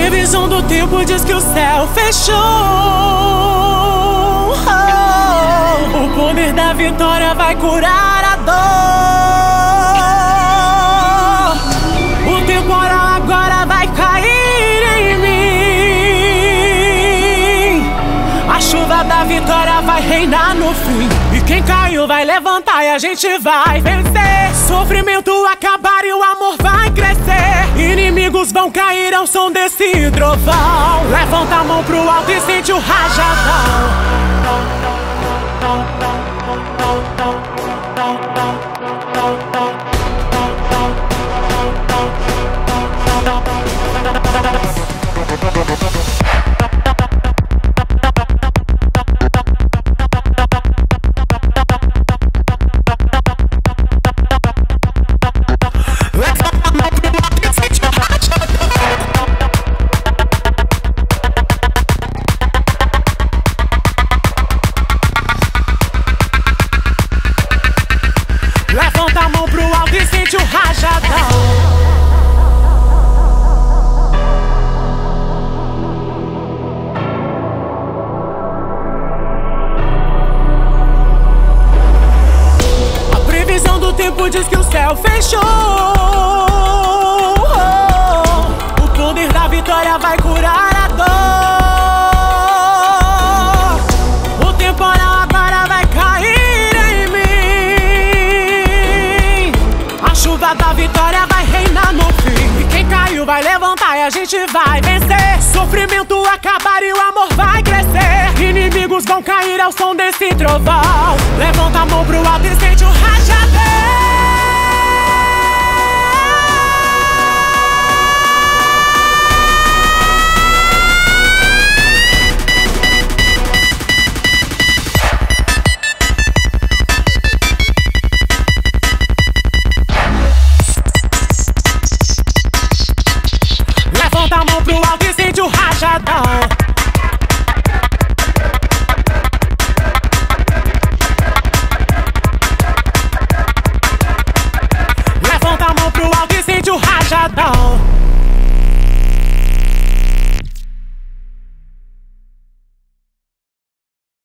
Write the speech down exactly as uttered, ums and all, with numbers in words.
previsão do tempo diz que o céu fechou. Oh, o poder da vitória vai curar a dor. O temporal agora vai cair em mim. A chuva da vitória vai reinar no fim. E quem caiu vai levantar e a gente vai vencer. Sofrimento acabar e o amor vai crescer. Inimigos vão cair ao som desse trovão. Levanta a mão pro alto e sente o rajadão. Levanta a mão pro alto e sente o rajadão. A previsão do tempo diz que o céu fechou. O poder da vitória vai curar a dor. O temporal agora vai cair em mim. A chuva da vitória vai reinar no fim. E quem caiu vai levantar e a gente vai vencer. Sofrimento acabar e o amor vai crescer. Inimigos vão cair ao som desse trovão. Levanta a mão pro alto e sente o raio.